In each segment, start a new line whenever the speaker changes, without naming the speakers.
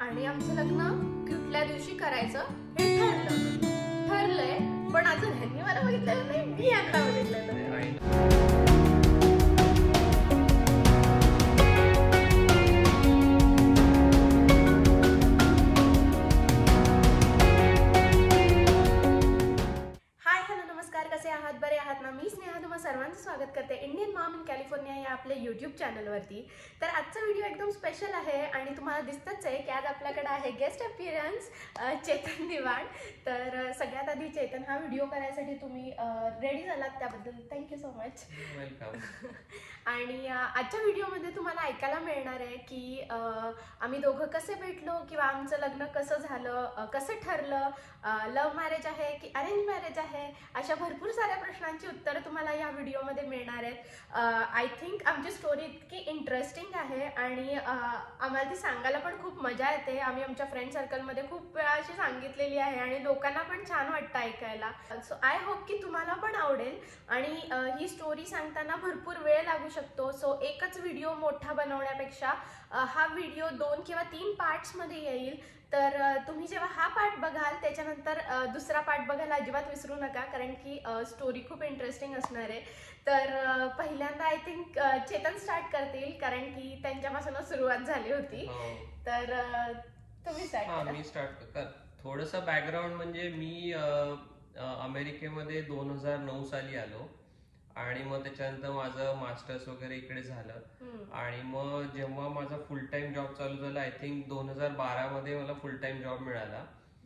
आणि आमचं लग्न कुठल्या दिवशी करायचं हे ठरलंय, पण अजून ह्यांनी मला बघितलेलं नाही, मी यांना बघितलेलं नाही. कसे आहात, बरे आहात ना? मी स्नेहा तुम्हा सर्वांचं स्वागत करते इंडियन मॉम इन कॅलिफोर्निया या आपल्या यूट्यूब चॅनलवरती. तर आजचा व्हिडिओ एकदम स्पेशल आहे आणि तुम्हाला दिसतच आहे की आज आपल्याकडे आहे गेस्ट अपीअरन्स चेतन दिवाण. तर सगळ्यात आधी चेतन, हा व्हिडिओ करायसाठी तुम्ही रेडी झालात त्याबद्दल थँक्यू सो मच.
वेलकम.
आणि आजच्या व्हिडिओमध्ये तुम्हाला ऐकायला मिळणार आहे की आम्ही दोघं कसे भेटलो किंवा आमचं लग्न कसं झालं, कसं ठरलं, लव्ह मॅरेज आहे की अरेंज मॅरेज आहे, अशा भरपूर साऱ्या प्रश्नांची उत्तरं तुम्हाला या व्हिडिओमध्ये मिळणार आहेत. आय थिंक आमची स्टोरी इतकी इंटरेस्टिंग आहे आणि आम्हाला ती सांगायला पण खूप मजा येते. आम्ही आमच्या फ्रेंड सर्कलमध्ये खूप वेळा अशी सांगितलेली आहे आणि लोकांना पण छान वाटतं ऐकायला. सो आय होप की तुम्हाला पण आवडेल आणि ही स्टोरी सांगताना भरपूर वेळ लागू शकतो. सो एकच व्हिडिओ मोठा बनवण्यापेक्षा हा व्हिडिओ 2 किंवा 3 पार्ट्समध्ये येईल. तर तुम्ही जेव्हा हा पार्ट बघाल त्याच्यानंतर दुसरा पार्ट बघायला अजिबात विसरू नका, कारण की स्टोरी खूप इंटरेस्टिंग असणार आहे. तर पहिल्यांदा आय थिंक चेतन स्टार्ट करतील, कारण की त्यांच्यापासूनच सुरुवात झाली होती. तर तुम्ही स्टार्ट करा.
मी स्टार्ट कर. थोडंसं बॅकग्राऊंड म्हणजे मी अमेरिकेमध्ये 2009 साली आलो आणि मग त्याच्यानंतर माझं मास्टर्स वगैरे इकडे झालं आणि मग जेव्हा माझा फुल टाइम जॉब चालू झाला, आय थिंक 2012 मध्ये मला फुल टाइम जॉब मिळाला.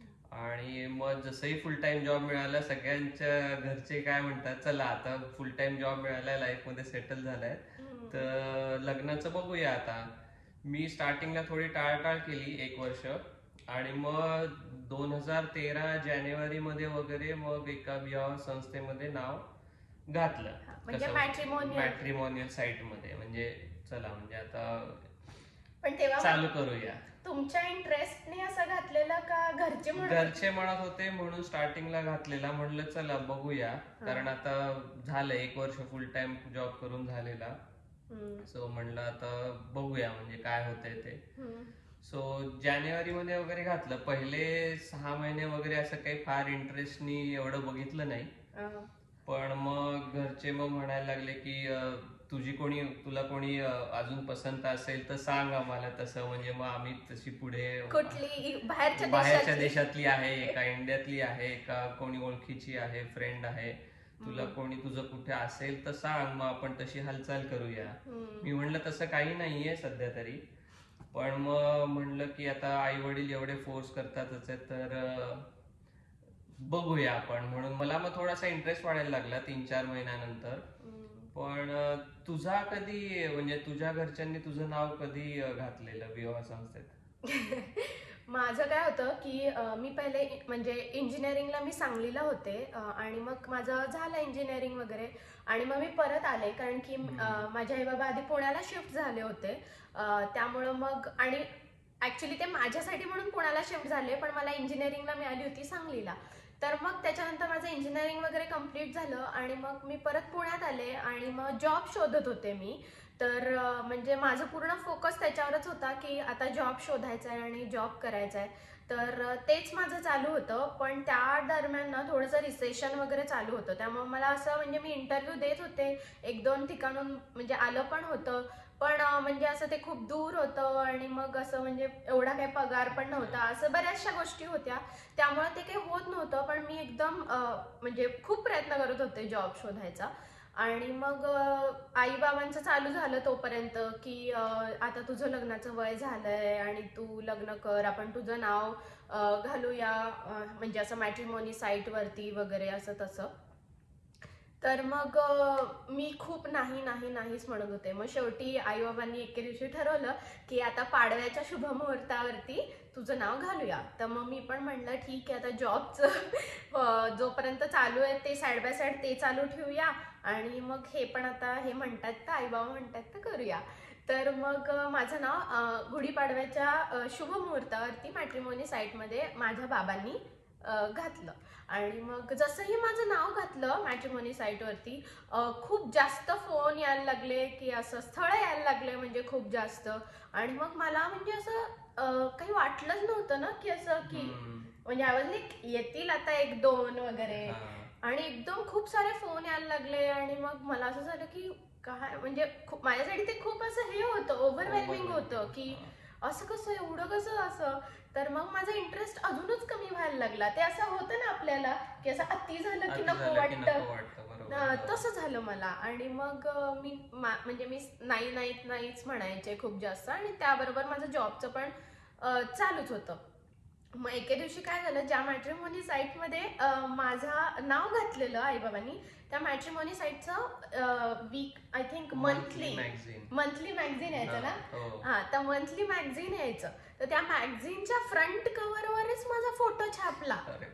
आणि मग जसंही फुल टाइम जॉब मिळाला, सगळ्यांच्या घरचे काय म्हणतात, चला आता फुल टाइम जॉब मिळालाय, लाईफ मध्ये सेटल झालाय, तर लग्नाचं बघूया. आता मी स्टार्टिंगला थोडी टाळटाळ केली 1 वर्ष आणि मग 2013 जानेवारी मध्ये वगैरे मग एका विवाह संस्थेमध्ये नाव घातलं,
म्हणजे
मॅट्रिमोनियल साइट मध्ये. म्हणजे चला म्हणजे आता
पण तेव्हा
चालू करूया.
तुमच्या इंटरेस्टने असं घातलेलं का घरचे
म्हणत होते म्हणून स्टार्टिंगला घातलेला. म्हणलं चला बघूया, कारण आता झालं 1 वर्ष फुल टाइम जॉब करून झालेला. सो म्हणलं आता बघूया म्हणजे काय होतंय ते. सो जानेवारी मध्ये वगैरे घातलं. पहिले 6 महिने वगैरे असं काही फार इंटरेस्टनी एवढं बघितलं नाही, पण मग घरचे मग म्हणायला लागले की तुला कोणी अजून पसंत असेल तर सांग आम्हाला तसं. म्हणजे मग आम्ही तशी पुढे बाहेरच्या देशातली आहे का इंडियातली आहे का कोणी ओळखीची आहे, फ्रेंड आहे, तुला कोणी तुझं कुठे असेल तर सांग, मग आपण तशी हालचाल करूया. मी म्हणलं तसं काही नाहीये सध्या तरी, पण मग म्हणलं की आता आई वडील एवढे फोर्स करतातच आहे तर बघूया आपण. म्हणून मला मग थोडासा इंटरेस्ट वाढायला लागला 3-4 महिन्यानंतर. पण तुझा कधी, म्हणजे तुझ्या घरच्यांनी तुझं नाव कधी घातलेलं विवाह संस्थेत?
माझं काय होतं की मी पहिले म्हणजे इंजिनिअरिंगला मी सांगलीला होते आणि मग माझं झालं इंजिनिअरिंग वगैरे आणि मग मी परत आले, कारण की माझे आई बाबा आधी पुण्याला शिफ्ट झाले होते. त्यामुळं मग आणि ऍक्च्युली ते माझ्यासाठी म्हणून पुण्याला शिफ्ट झाले, पण मला इंजिनिअरिंगला मिळाली होती सांगलीला. तर मग त्याच्यानंतर माझं इंजिनिअरिंग वगैरे कम्प्लीट झालं आणि मग मी परत पुण्यात आले आणि मग जॉब शोधत होते मी. तर म्हणजे माझं पूर्ण फोकस त्याच्यावरच होता की आता जॉब शोधायचा आहे आणि जॉब करायचा आहे. तर तेच माझं चालू होतं. पण त्या दरम्यान ना थोडंसं रिसेशन वगैरे चालू होतं, त्यामुळे मला असं म्हणजे मी इंटरव्ह्यू देत होते 1-2 ठिकाणून, म्हणजे आलं पण होतं, पण म्हणजे असं ते खूप दूर होतं आणि मग असं म्हणजे एवढा काही पगार पण नव्हता, असं बऱ्याचशा गोष्टी होत्या, त्यामुळे ते काही होत नव्हतं. पण मी एकदम म्हणजे खूप प्रयत्न करत होते जॉब शोधायचा. आणि मग आई बाबांचं चालू झालं तोपर्यंत की आता तुझं लग्नाचं वय झालंय आणि तू लग्न कर, आपण तुझं नाव घालूया म्हणजे असं मॅट्रिमोनी साईट वरती वगैरे असं तसं. तर मग मी खूप नाहीच म्हणत होते. मग शेवटी आई बाबांनी एके दिवशी ठरवलं की आता पाडव्याच्या शुभमुहूर्तावरती तुझं नाव घालूया. तर मग मी पण म्हणलं ठीक आहे, आता जॉबचं जोपर्यंत चालू आहे ते साईड बाय साईड ते चालू ठेवूया आणि मग हे पण आता हे म्हणतात तर आई बाबा म्हणतात तर करूया. तर मग माझं नाव गुढीपाडव्याच्या शुभमुहूर्तावरती मॅट्रिमोनी साईटमध्ये माझ्या बाबांनी घातलं. आणि मग जसंही माझं नाव घातलं मॅट्रिमोनी साईटवरती खूप जास्त फोन यायला लागले की असं स्थळ यायला लागले, म्हणजे खूप जास्त. आणि मग मला म्हणजे असं काही वाटलंच नव्हतं ना की असं की म्हणजे आय वॉज लाईक येतील आता 1-2 वगैरे, आणि एकदम खूप सारे फोन यायला लागले आणि मग मला असं झालं की काय म्हणजे माझ्यासाठी ते खूप असं हे होतं, ओव्हरवेल्मिंग होतं की असं कसं, एवढं कसं असं. तर मग माझा इंटरेस्ट अजूनच कमी व्हायला लागला. ते असं होतं ना आपल्याला की असं अति झालं की नको वाटतं, तसं झालं मला. आणि मग मी म्हणजे मी नाहीच म्हणायचे खूप जास्त, आणि त्याबरोबर माझं जॉबचं पण चालूच होतं. मग एके दिवशी काय झालं, ज्या मॅट्रिमोनी साईटमध्ये माझं नाव घातलेलं आईबाबांनी, त्या मॅट्रिमोनी साईटचं week I think monthly magazine यायचं ना. हा, तर मंथली मॅगझिन यायचं. तर त्या मॅगझिनच्या फ्रंट कव्हरवरच माझा फोटो छापला.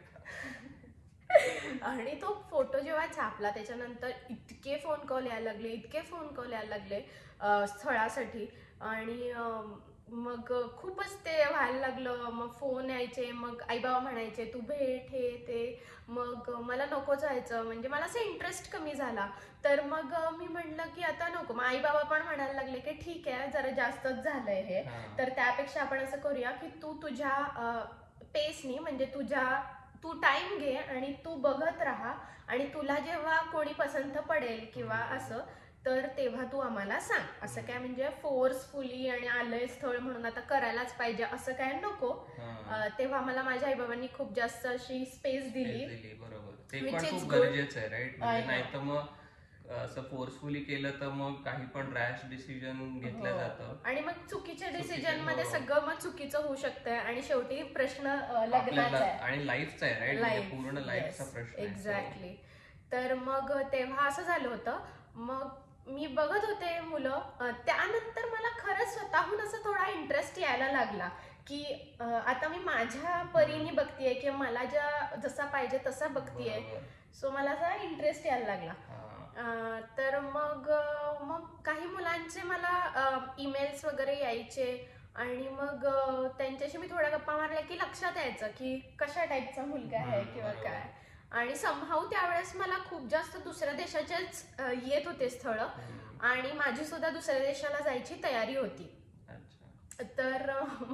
आणि तो फोटो जेव्हा छापला त्याच्यानंतर इतके फोन कॉल यायला लागले स्थळासाठी. आणि मग खूपच ते व्हायला लागलं. मग फोन यायचे, मग आईबाबा म्हणायचे तू भेट, हे ते. मग मला नकोच व्हायचं, म्हणजे मला असं इंटरेस्ट कमी झाला. तर मग मी म्हटलं की आता नको. मग आईबाबा पण म्हणायला लागले की ठीक आहे, जरा जास्तच झालंय हे, तर त्यापेक्षा आपण असं करूया की तू तुझ्या पेसनी, म्हणजे तू टाइम घे आणि तू बघत राहा, आणि तुला जेव्हा कोणी पसंत पडेल किंवा असं, तर तेव्हा तू आम्हाला सांग. असं काय म्हणजे फोर्सफुली आणि आलंय स्थळ म्हणून आता करायलाच पाहिजे असं काय नको. तेव्हा मला माझ्या आईबाबांनी खूप जास्त अशी स्पेस दिली.
बरोबर, ते पण खूप गरजेचं आहे, राईट? म्हणजे नाही तर मग असं फोर्सफुली केलं तर मग काही पण रॅश डिसिजन घेतलं जातं, आणि
मग चुकीच्या डिसिजन मध्ये सगळं मग चुकीचं होऊ शकतं. आणि शेवटी प्रश्न लग्नाचा आहे
आणि लाईफचा आहे, राईट? पूर्ण लाईफचा प्रश्न.
एक्झॅक्टली. तर मग तेव्हा असं झालं होतं. मग मी बघत होते मुलं. त्यानंतर मला खरंच स्वतःहून असं थोडा इंटरेस्ट यायला लागला की आता मी माझ्या परीने बघतीये किंवा मला जसा पाहिजे तसा बघतीये. सो मला असा इंटरेस्ट यायला लागला. तर मग काही मुलांचे मला ईमेल्स वगैरे यायचे, आणि मग त्यांच्याशी मी थोड्या गप्पा मारल्या की लक्षात यायचं की कशा टाईपचा मुलगा आहे किंवा काय. आणि समहाऊ त्यावेळेस मला खूप जास्त दुसऱ्या देशाचेच येत होते स्थळ, आणि माझी सुद्धा दुसऱ्या देशाला जायची तयारी होती. तर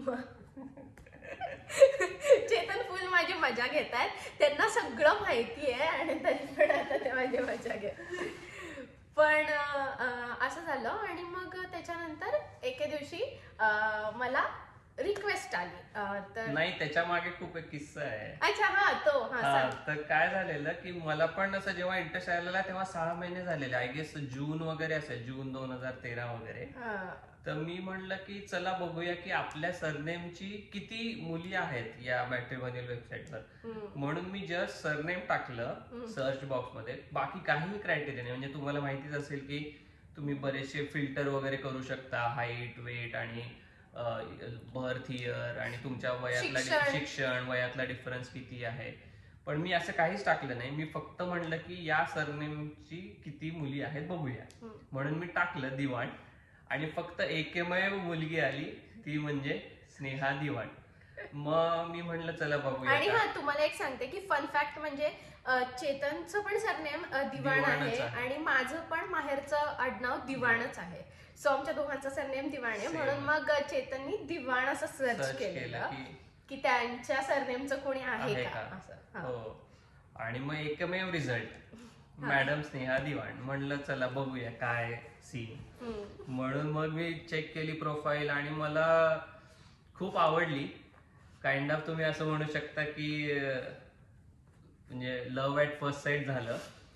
चेतन फुल माझी मजा घेतायत, त्यांना सगळं माहिती आहे आणि तरी पण आता ते माझी मजा घेत. पण असं झालं. आणि मग त्याच्यानंतर एके दिवशी मला रिक्वेस्ट आली. तर
नाही, त्याच्या मागे खूप एक किस्सा आहे.
अच्छा, हा तो.
तर काय झालेलं की मला पण असं जेव्हा इंटरेस्ट आलेला तेव्हा 6 महिने झालेले, आय गेस जून वगैरे असेल, जून 2013 वगैरे. तर मी म्हणलं की चला बघूया की आपल्या सरनेमची किती मुली आहेत या मॅट्रिमोनियल वेबसाईटवर. म्हणून मी जस्ट सरनेम टाकलं सर्च बॉक्स मध्ये. बाकी काहीही क्रायटेरिया नाही. म्हणजे तुम्हाला माहितीच असेल की तुम्ही बरेचसे फिल्टर वगैरे करू शकता, हाईट, वेट आणि बर्थ इयर, आणि तुमच्या शिक्षण वयातला डिफरन्स किती आहे. पण मी असं काहीच टाकलं नाही. मी फक्त म्हणलं की या सरनेमची किती मुली आहेत बघूया. म्हणून मी टाकलं दिवाण, आणि फक्त एकमेव मुलगी आली, ती म्हणजे स्नेहा दिवाण. मग मी म्हणलं चला बघूया.
आणि हा, तुम्हाला एक सांगते की फन फॅक्ट म्हणजे चेतनचं पण सरनेम दिवाण आहे, आणि माझं पण माहेरचं आडनाव दिवाणच आहे. सो आमच्या दोघांचं सरनेम दिवाण आहे. म्हणून मग चेतननी दिवाण असं सर्च केलेलं की त्यांच्या सरनेमचं कोणी आहे का असं.
आणि मग एकमेव रिझल्ट मॅडम स्नेहा दिवाण. म्हणलं चला बघूया काय सीन. म्हणून मग मी चेक केली प्रोफाईल, आणि मला खूप आवडली. काइंड ऑफ तुम्ही असं म्हणू शकता की म्हणजे लव्ह ॲट फर्स्ट साईट झालं.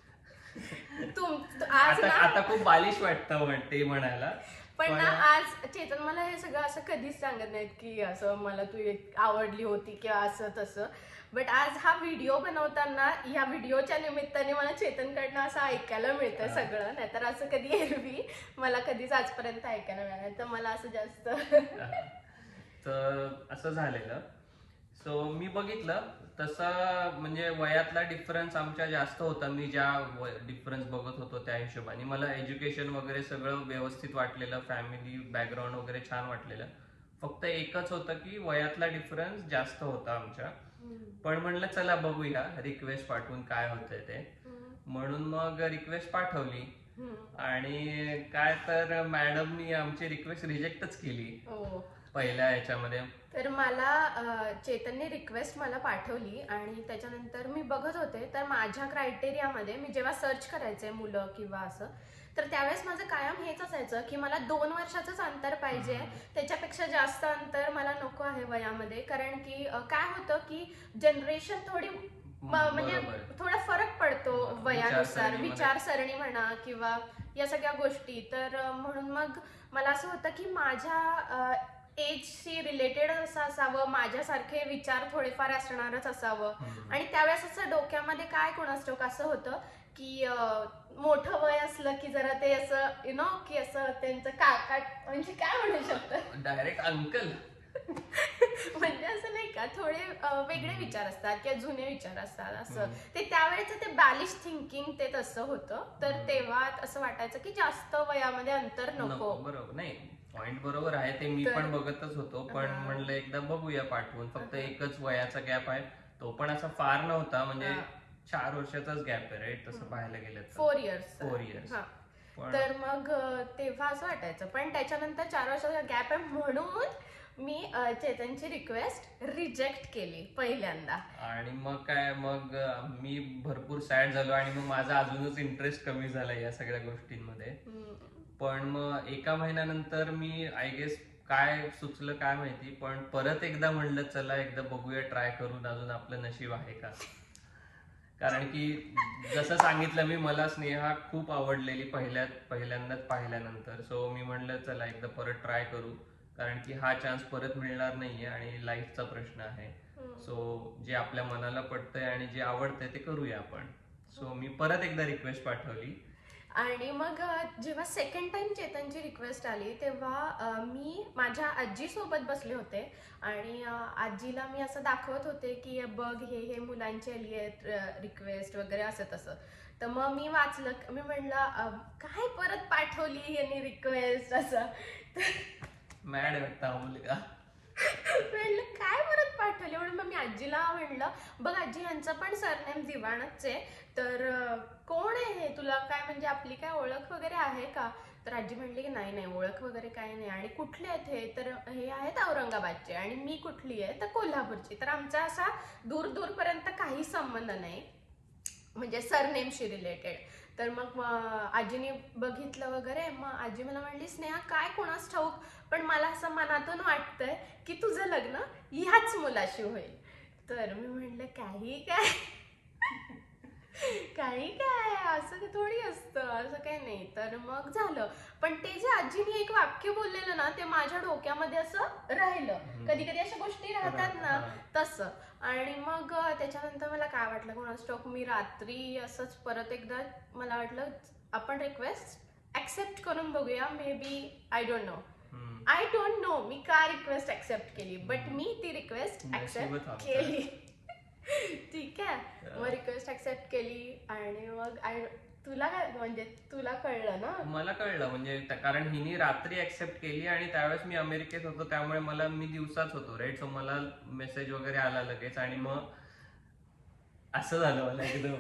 आता खूप बालिश वाटतं ते म्हणायला.
पण ना आज चेतन मला हे सगळं असं कधीच सांगत नाहीत की असं मला तू आवडली होती किंवा असं तसं. बट आज हा व्हिडिओ बनवताना ह्या व्हिडिओच्या निमित्ताने मला चेतनकडनं असं ऐकायला मिळतं सगळं. नाहीतर असं कधी एरवी मला कधीच आजपर्यंत ऐकायला मिळालं. तर मला असं जास्त
तर असं झालेलं. सो मी बघितलं तसं म्हणजे वयातला डिफरन्स आमच्या जास्त होता. मी ज्या डिफरन्स बघत होतो त्या हिशोबाने मला एज्युकेशन वगैरे सगळं व्यवस्थित वाटलेलं, फॅमिली बॅकग्राऊंड वगैरे छान वाटलेलं. फक्त एकच होतं की वयातला डिफरन्स जास्त होता आमच्या. पण म्हणलं चला बघूया रिक्वेस्ट पाठवून काय होतंय ते. म्हणून मग रिक्वेस्ट पाठवली, आणि काय तर मॅडमनी आमची रिक्वेस्ट रिजेक्टच केली. पहिल्या ह्याच्यामध्ये?
तर मला चेतनने रिक्वेस्ट मला पाठवली आणि त्याच्यानंतर मी बघत होते. तर माझ्या क्रायटेरियामध्ये मी जेव्हा सर्च करायचे मुलं किंवा असं, तर त्यावेळेस माझं कायम हेच असायचं की मला 2 वर्षाचंच अंतर पाहिजे, त्याच्यापेक्षा जास्त अंतर मला नको आहे वयामध्ये. कारण की काय होतं की जनरेशन थोडी म्हणजे थोडा फरक पडतो वयानुसार, विचारसरणी म्हणा किंवा या सगळ्या गोष्टी. तर म्हणून मग मला असं होतं की माझ्या एजशी रिलेटेड असं असावं, माझ्यासारखे विचार थोडेफार असणारच असावं. आणि त्यावेळेस असं डोक्यामध्ये काय कोणास ठाऊक असं होतं की मोठं वय असलं की जरा ते असं की असं त्यांचं काका म्हणजे काय म्हणू शकतं,
डायरेक्ट अंकल.
म्हणजे असं नाही का, थोडे वेगळे विचार असतात किंवा जुने विचार असतात असं. ते त्यावेळेचं ते बॅलिश थिंकिंग ते तसं होतं. तर तेव्हा असं वाटायचं की जास्त वयामध्ये अंतर नको.
बरोबर, नाही पॉइंट बरोबर आहे ते, मी पण बघतच होतो. पण म्हणलं एकदा बघूया पाठवून. फक्त एकच वयाचा गॅप आहे, तो पण असा फार नव्हता, म्हणजे 4 वर्षाचाच गॅप आहे राईट, तसं पाहायला गेलं
4 इयर्स.
4 इयर्स.
तर मग तेव्हा असं वाटायचं. पण त्याच्यानंतर 4 वर्षाचा गॅप आहे म्हणून मी चेतनची रिक्वेस्ट रिजेक्ट केली पहिल्यांदा.
आणि मग काय, मग मी भरपूर सॅड झालो आणि मग माझा अजूनच इंटरेस्ट कमी झाला या सगळ्या गोष्टींमध्ये. पण मग एका महिन्यानंतर मी आय गेस काय सुचलं काय माहिती, पण परत एकदा म्हणलं चला एकदा बघूया, ट्राय करून अजून आपलं नशीब आहे का. कारण की जसं सांगितलं मी, मला स्नेहा खूप आवडलेली पहिल्यांदाच पाहिल्यानंतर. सो मी म्हणलं चला एकदा परत ट्राय करू, कारण की हा चान्स परत मिळणार नाहीये आणि लाईफचा प्रश्न आहे. सो जे आपल्या मनाला पटतंय आणि जे आवडतंय ते करूया आपण. सो मी परत एकदा रिक्वेस्ट पाठवली.
आणि मग जेव्हा सेकंड टाइम चेतनची रिक्वेस्ट आली तेव्हा मी माझ्या आजीसोबत बसले होते आणि आजीला मी असं दाखवत होते की बघ हे मुलांची आली आहेत रिक्वेस्ट वगैरे असं तसं. तर मग मी वाचलं, मी म्हणलं काय परत पाठवली यांनी रिक्वेस्ट असं.
मॅड वाटतं मुलगा.
म्हणलं काय परत पाठवली म्हणून मग मी आजीला म्हणलं बघ आजी, यांचं पण सरनेम दिवाणच आहे, तर कोण आहे हे, तुला काय म्हणजे आपली काय ओळख वगैरे आहे का. तर आजी म्हणली की नाही नाही, ओळख वगैरे काही नाही. आणि कुठले आहेत हे, तर हे आहेत औरंगाबादचे आणि मी कुठली आहे तर कोल्हापूरची. तर आमचा असा दूर दूरपर्यंत काही संबंध नाही म्हणजे सरनेमशी रिलेटेड. तर मग आजीने बघितलं वगैरे. मग आजी मला म्हणली स्नेहा काय कोणास ठाऊक, पण मला असं मनातून वाटतंय की तुझं लग्न ह्याच मुलाशी होईल. तर मी म्हणलं काही काय काही काय असं थोडी असतं, असं काही नाही. तर मग झालं. पण ते जे आजीने एक वाक्य बोललेलं ना, ते माझ्या डोक्यामध्ये असं राहिलं. कधी कधी अशा गोष्टी राहतात ना तसं. आणि मग त्याच्यानंतर मला काय वाटलं कोणास ठाऊक, मी रात्री असंच परत एकदा मला वाटलं आपण रिक्वेस्ट ऍक्सेप्ट करून बघूया. Maybe I don't know मी का रिक्वेस्ट ऍक्सेप्ट केली, बट मी ती रिक्वेस्ट ऍक्सेप्ट केली. ठीक आहे. मग रिक्वेस्ट ऍक्सेप्ट केली आणि मग तुला काय म्हणजे तुला कळलं ना.
मला कळलं म्हणजे कारण हिने रात्री ऍक्सेप्ट केली आणि त्यावेळेस मी अमेरिकेत होतो, त्यामुळे मी दिवसाच होतो राईट. सो मला मेसेज वगैरे आला लगेच आणि मग असं झालं मला एकदम.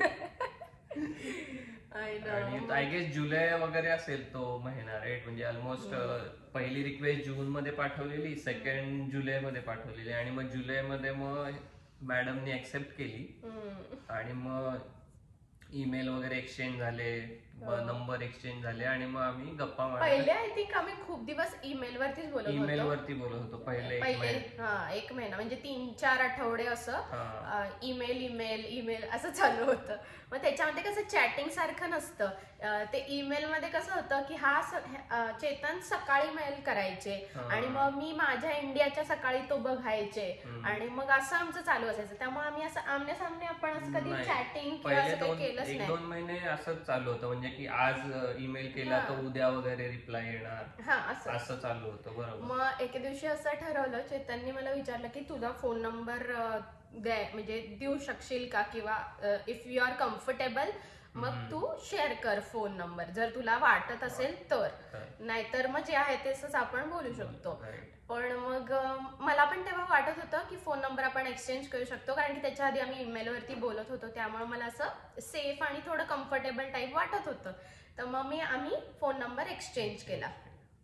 आणि आय गेस जुलै वगैरे असेल तो महिना राईट, म्हणजे ऑलमोस्ट पहिली रिक्वेस्ट जून मध्ये पाठवलेली, सेकंड जुलै मध्ये पाठवलेली आणि मग जुलैमध्ये मग मॅडमनी ऍक्सेप्ट केली आणि मग ईमेल वगैरे एक्सचेंज झाले, नंबर एक्सचेंज झाले आणि मग आम्ही गप्पा मारल्या.
पहिले आय थिंक आम्ही खूप दिवस ईमेल वरतीच बोलत होतो.
पहिले
एक महिना म्हणजे 3-4 आठवडे असं ईमेल असं चालू होतं. मग त्याच्यामध्ये कसं चॅटिंग सारखं नसतं. ते ईमेल मध्ये कसं होतं की चेतन सकाळी मेल करायचे आणि मग मी माझ्या इंडियाच्या सकाळी तो बघायचे आणि मग असं आमचं चालू असायचं. त्यामुळे आम्ही असं आमने सामने आपण असं कधी चॅटिंग किंवा असं काही केलंच नाही.
1-2 महिने असंच चालू होतं, म्हणजे की आज ईमेल केला तर उद्या वगैरे रिप्लाय येणार, असं चालू होतं. बरोबर.
मग एके दिवशी असं ठरवलं, चेतनने मला विचारलं की तुझा फोन नंबर म्हणजे देऊ शकशील का, किंवा इफ यू आर कम्फर्टेबल मग तू शेअर कर फोन नंबर, जर तुला वाटत असेल तर. नाहीतर मग जे आहे तेच आपण बोलू शकतो. पण मग मला पण तेव्हा वाटत होतं की फोन नंबर आपण एक्सचेंज करू शकतो, कारण की त्याच्या आधी आम्ही ईमेल वरती बोलत होतो, त्यामुळे मला असं सेफ आणि थोडं कम्फर्टेबल टाईप वाटत होतं. तर मग आम्ही फोन नंबर एक्सचेंज केला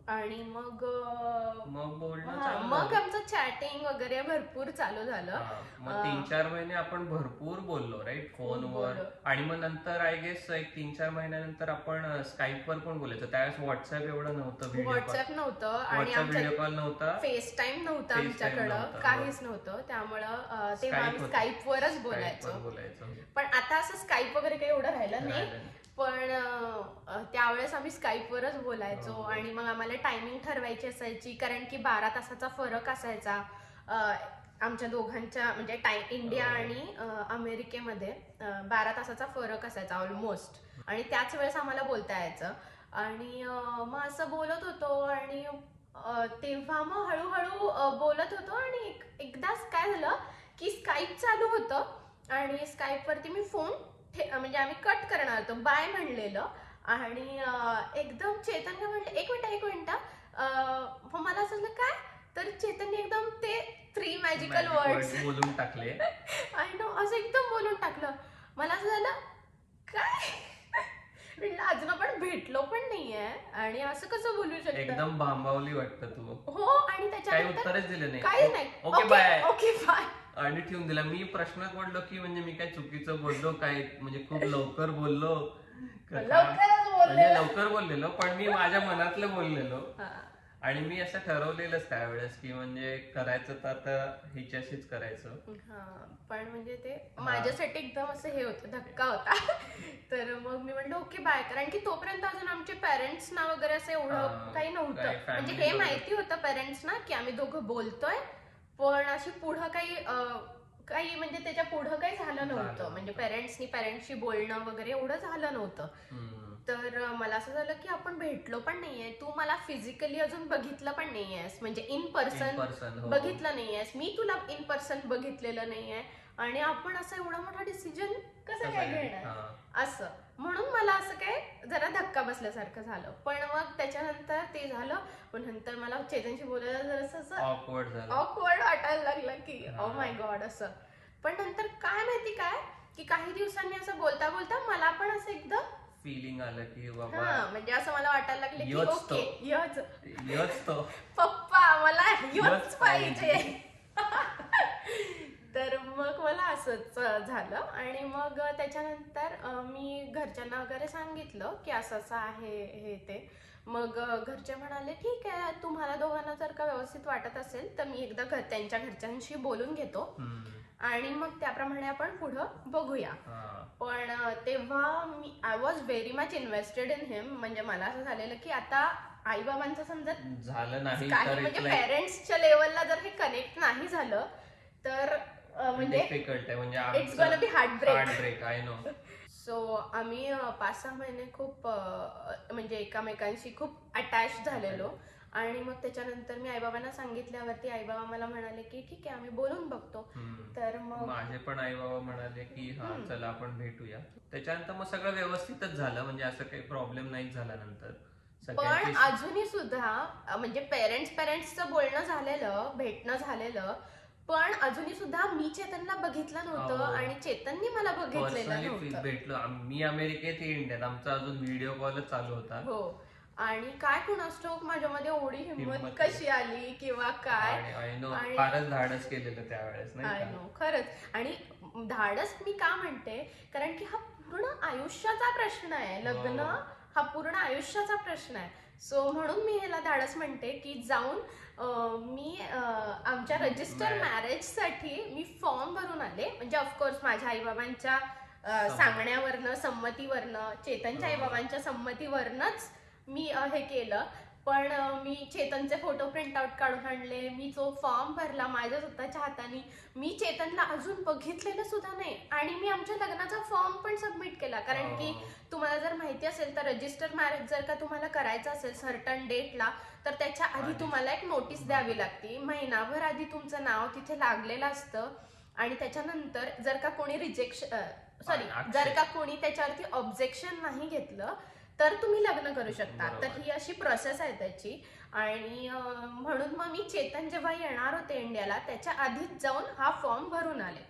आणि मग
बोलणं
हा,
चालू
मग
झालं.
आमचं चॅटिंग वगैरे भरपूर चालू झालं.
मग 3-4 महिने आपण भरपूर बोललो राईट फोनवर.
बोललो.
आणि मग नंतर आय गेस एक 3-4 महिन्यानंतर आपण स्काईप वर पण बोलायचो. त्यावेळेस व्हॉट्सअप एवढं नव्हतं,
व्हॉट्सअप नव्हतं आणि
व्हॉट्सअप
आमच्या
व्हिडिओ कॉल नव्हता,
फेस टाइम नव्हतं
FaceTime
आमच्याकडं,
नव्हतं,
काहीच नव्हतं. त्यामुळं तेव्हा आम्ही
होतं.
स्काईप वरच
Skype
बोलायचो.
वर बोलायचो.
पण आता असं स्काईप वगैरे काही एवढं राहिलं नाही.
राहिलं नाही.
पण त्यावेळेस आम्ही स्काईप वरच बोलायचो.
हो.
आणि मग आम्हाला टायमिंग ठरवायची असायची, कारण की 12 तासाचा फरक असायचा आमच्या दोघांच्या, म्हणजे इंडिया आणि अमेरिकेमध्ये 12 तासाचा फरक असायचा ऑलमोस्ट. आणि त्याच वेळेस आम्हाला बोलता यायचं. आणि मग असं बोलत होतो. आणि तेव्हा मग हळूहळू बोलत होतो. आणि एकदाच काय झालं की स्काईप चालू होतं आणि स्काईप वरती मी फोन म्हणजे आम्ही कट करणार होतो, बाय म्हणलेलं. आणि एकदम चेतनने म्हटलं एक मिनिट. मला असं झालं काय, तर चेतनने एकदम ते 3 मॅजिकल वर्ड्स
बोलून टाकले.
आय नो, असं एकदम बोलून टाकलं. मला असं झालं काय, म्हटलं अजून आपण भेटलो पण नाहीये आणि असं कसं बोलू शकतो.
एकदम भांबावली वाटतं तू.
हो. आणि
काही
त्याच्यानंतर
उत्तरच दिलं नाही.
काही नाही.
Okay bye.
ओके बाय
आणि ठेवून दिला. मी प्रश्न पडलो की म्हणजे मी काय चुकीचं बोललो काय, म्हणजे खूप लवकर बोललो म्हणजे लवकर बोललेलो, पण मी माझ्या मनातलं बोललेलो. आणि मी असं ठरवलेलंच त्यावेळेस की म्हणजे करायचं तर आता हिच्याशीच करायचं.
पण म्हणजे ते माझ्यासाठी एकदम असं हे होतं, धक्का होता. तर मग मी म्हणलं ओके बाय, कारण की तोपर्यंत अजून आमचे पेरेंट्सना वगैरे असं एवढं काही नव्हतं. म्हणजे हे माहिती होतं पेरेंट्सना की आम्ही दोघं बोलतोय, पण अशी पुढं काही म्हणजे त्याच्या पुढं काही झालं नव्हतं. म्हणजे पेरेंट्सशी बोलणं वगैरे एवढं झालं नव्हतं. तर मला असं झालं की आपण भेटलो पण नाहीये, तू मला फिजिकली अजून बघितलं पण नाहीयेस, म्हणजे इन पर्सन बघितलं नाहीयेस, मी तुला इन पर्सन बघितलेलं नाहीये. आणि आपण असं एवढा मोठा डिसिजन कसं काय घेणार असं. म्हणून मला असं काय जरा धक्का बसल्यासारखं झालं. पण मग त्याच्यानंतर ते झालं. पण नंतर मला चेतनशी बोलायला जरासं ऑकवर्ड वाटायला लागलं की ओ माय गॉड असं. पण नंतर काय माहिती काय की काही दिवसांनी असं बोलता बोलता मला पण असं एकदम
फीलिंग आलं की बाबा,
म्हणजे असं मला वाटायला लागलं की ओके
योच तो
पप्पा, मला योच पाहिजे. तर मग मला असंच झालं. आणि मग त्याच्यानंतर मी घरच्यांना वगैरे सांगितलं की असं असं आहे हे ते. मग घरचे म्हणाले ठीक आहे, तुम्हाला दोघांना जर का व्यवस्थित वाटत असेल तर मी एकदा त्यांच्या घरच्यांशी बोलून घेतो आणि मग त्याप्रमाणे आपण पुढं बघूया. पण तेव्हा I was very much invested in him. म्हणजे मला असं झालेलं की आता आई बाबांचं समजत
झालं नाही,
म्हणजे पेरेंट्सच्या लेवलला जर हे कनेक्ट नाही झालं तर म्हणजे
डिफिकल्ट आहे, म्हणजे
it's gonna be
heartbreak. I know.
So आम्ही 5-6 महिने खूप म्हणजे एकमेकांशी खूप अटॅच झालेलो. आणि मग त्याच्यानंतर मी आईबाबांना सांगितल्यावरती आईबाबा मला म्हणाले की ठीक आहे आम्ही बोलून बघतो. तर मग
माझे पण आई बाबा म्हणाले की हा चला आपण भेटूया. त्याच्यानंतर मग सगळं व्यवस्थितच झालं, म्हणजे असं काही प्रॉब्लेम नाही झाला नंतर.
पण अजूनही सुद्धा म्हणजे पेरेंट्सचं बोलणं झालेलं, भेटणं झालेलं, पण अजूनही सुद्धा मी चेतनला बघितलं नव्हतं आणि चेतननी मला बघितलेलं नव्हतं.
भेटलो मी अमेरिकेत, इंडियात, आमचा अजून व्हिडिओ कॉलच चालू होता.
हो. आणि काय कुणास ठाऊक माझ्यामध्ये एवढी हिंमत कशी आली किंवा काय.
आणि फारच धाडस केलेलं त्यावेळेस नाही का.
खरंच. आणि धाडस मी का म्हणते, कारण की हा पूर्ण आयुष्याचा प्रश्न आहे. लग्न हा पूर्ण आयुष्याचा प्रश्न आहे. सो म्हणून मी ह्याला धाडस म्हणते की जाऊन मी आमच्या रजिस्टर मॅरेज साठी मी फॉर्म भरून आले. म्हणजे ऑफकोर्स माझ्या आईबाबांच्या सांगण्यावरनं, संमतीवरनं, चेतनच्या आईबाबांच्या संमतीवरनच मी हे केलं. पण मी चेतनचे फोटो प्रिंट आउट काढून आणले, मी जो फॉर्म भरला माझ्या स्वतःच्या हाताने. मी चेतनला अजून बघितलेलं सुद्धा नाही. आणि मी आमच्या लग्नाचा फॉर्म पण सबमिट केला, कारण की तुम्हाला जर माहिती असेल तर रजिस्टर मॅरेज जर का तुम्हाला करायचं असेल सर्टन डेटला तर त्याच्या आधी तुम्हाला एक नोटीस द्यावी लागते. महिनाभर आधी तुमचं नाव तिथे लागलेलं असतं. आणि त्याच्यानंतर जर का कोणी जर का कोणी त्याच्यावरती ऑब्जेक्शन नाही घेतलं तर तुम्ही लग्न करू शकता. तर ही अशी प्रोसेस आहे त्याची. आणि म्हणून मग मी चेतन जेव्हा येणार होते इंडियाला त्याच्या आधीच जाऊन हा फॉर्म भरून आले.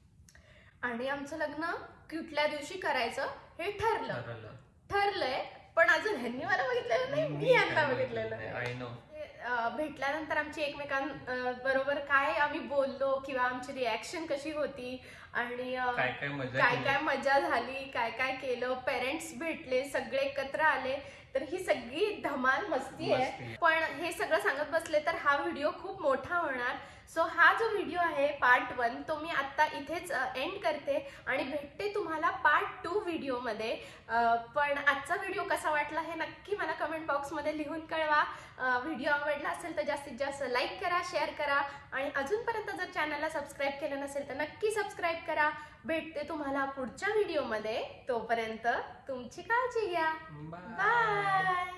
आणि आमचं लग्न कुठल्या दिवशी करायचं हे ठरलंय. पण अजून ह्यांनी मला बघितलेलं नाही, मी यांना बघितलेलं नाही.
I know.
भेटल्यानंतर आमची एकमेकांबरोबर काय आम्ही बोललो किंवा आमची रिॲक्शन कशी होती आणि
काय काय मजा
काय
केली.
काय मजा झाली, काय काय केलं, पेरेंट्स भेटले, सगळे एकत्र आले, तर ही सगळी धमाल मस्ती आहे.
मस्ती आहे.
पण हे सगळं सांगत बसले तर हा व्हिडिओ खूप मोठा होणार. सो हा जो व्हिडिओ आहे पार्ट 1 तो मी आता इथेच एंड करते आणि भेटते तुम्हाला पार्ट 2 व्हिडिओमध्ये. पण आजचा व्हिडिओ कसा वाटला हे नक्की मला कमेंट बॉक्समध्ये लिहून कळवा. व्हिडिओ आवडला असेल तर जास्तीत जास्त लाईक करा, शेअर करा आणि अजूनपर्यंत जर चॅनलला सबस्क्राईब केलं नसेल तर नक्की सबस्क्राईब करा. भेटते तुम्हाला पुढच्या व्हिडिओमध्ये. तोपर्यंत तुमची काळजी घ्या.
बाय.
बाय.